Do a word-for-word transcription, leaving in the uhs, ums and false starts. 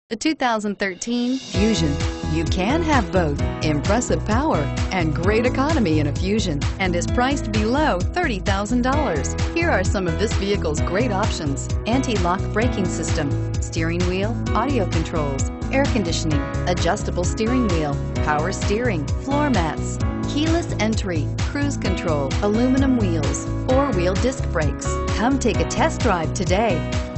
The two thousand thirteen Fusion. You can have both impressive power and great economy in a Fusion, and is priced below thirty thousand dollars. Here are some of this vehicle's great options: anti-lock braking system, steering wheel audio controls, air conditioning, adjustable steering wheel, power steering, floor mats, keyless entry, cruise control, aluminum wheels, four-wheel disc brakes. Come take a test drive today.